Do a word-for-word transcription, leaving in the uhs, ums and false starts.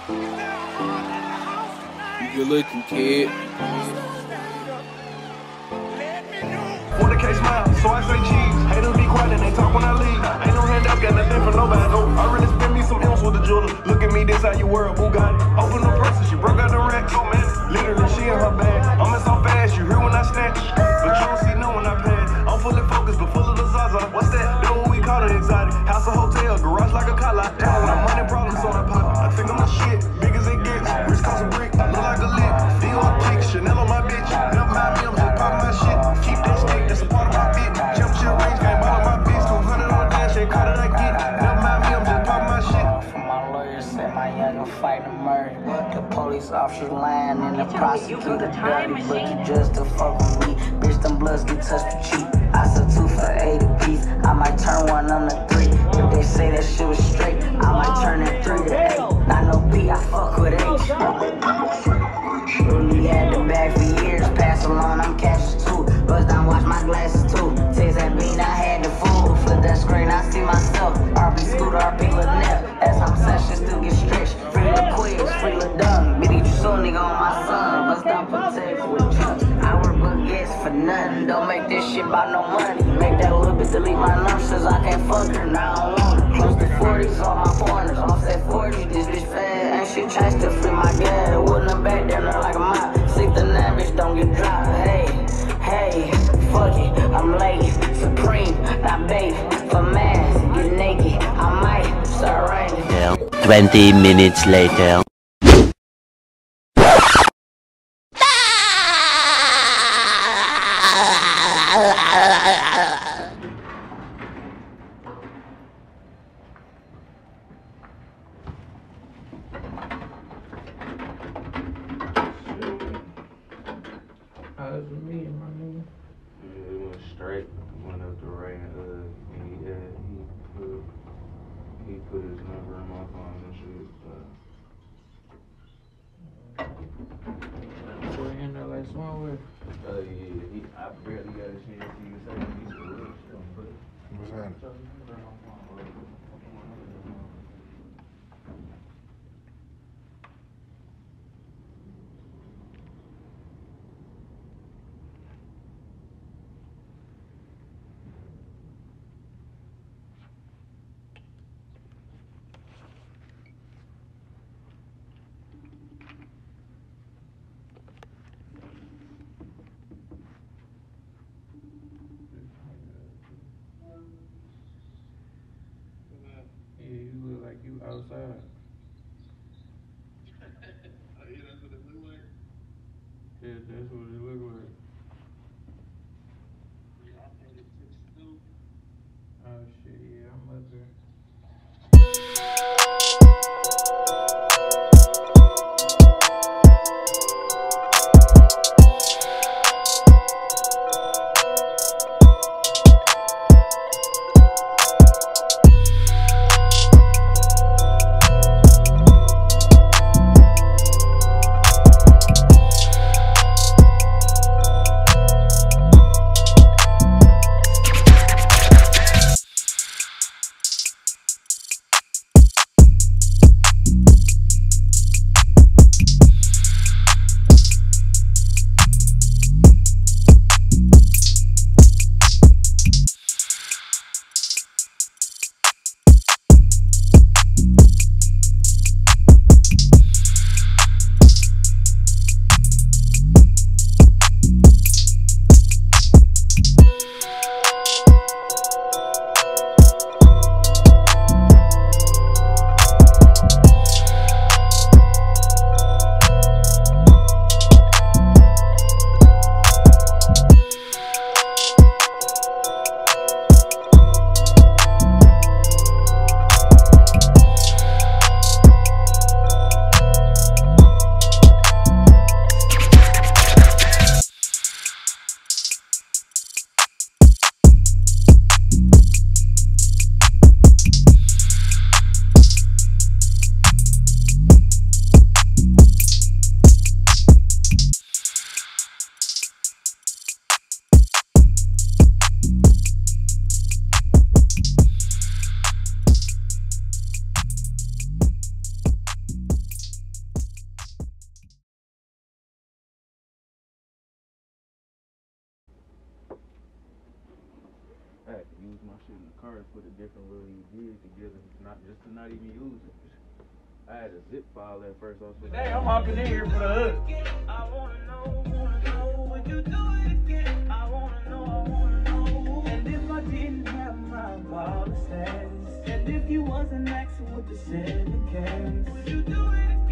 You good looking, kid. Want the case smile, so I say cheese. Haters be quiet and they talk when I leave. Ain't no handout, got nothing for nobody. No, I really spend me some M's with the jeweler. Look at me, this how you wear a Bugatti. Open the purse and she broke out the rack. So man, literally she in her bag. I'm in so fast, you hear when I snatch. But you don't see no when I pass. I'm fully focused, but full of the Zaza. What's that? Know what we call it exotic. House, a hotel, garage like a car lot. When I'm money problems on that pop. I think I'm the shit, big as it gets. Wrist cost a brick, look like a lick. Feel a kick, Chanel on my bitch. Never mind me, I'm just popping my shit. Keep that stick, that's a part of my bitch. Jump shit range, can't ball on my bitch. two hundred on dash, ain't caught it, I get. Never mind me, I'm just popping my shit. For my lawyer said my youngin' fighting murder. The police officers lying and the prosecutor dirty. But you just to fuck with me. Bitch, them bloods get touched to cheap. I said two for eighty piece. I might turn one on the three. If they say that shit was straight, I might turn that three to eight. Not no B, I fuck with H. Really had the bag for years. Pass along, I'm cashes too. Bust down, watch my glasses too. Taste that bean, I had the food. Flip that screen, I see myself. R B Scooter, R B Lil Nep. As I'm sessions still get stretched. Free Lil Quiz, free Lil Dung. Bitty, you so nigga on my son. Bust down, protect with Chuck. I work with guests for nothing. Don't make this shit about no money. Make that little bit delete my nurses. I can't fuck her, now I don't want her. Close to forties, all my pointers. Offset forty, this bitch fast. Ain't shit changed to free my gas. Wouldn't have back there, not like a mop. Six to nine, bitch, don't get dropped. Hey, hey, fuck it, I'm late. Supreme, not bait. For mass, get naked. I might start raining. Twenty minutes later. How's it me, my nigga? Yeah, it went straight. Went up the right and uh, and he, uh, he put he put his number in my phone and shit. But Boy, in there like small way. uh, yeah, he, I barely got a chance to even say he's a real shit. But What's that? I had to use my shit in the car and put a different little E D together, not just to not even use it. I had a zip file at first. I was like, hey, I'm hopping in here for the hood. I wanna know, wanna know, would you do it again? I wanna know, I wanna know. And if I didn't have my ball of status, and if you wasn't asking what the seven case, would you do it again?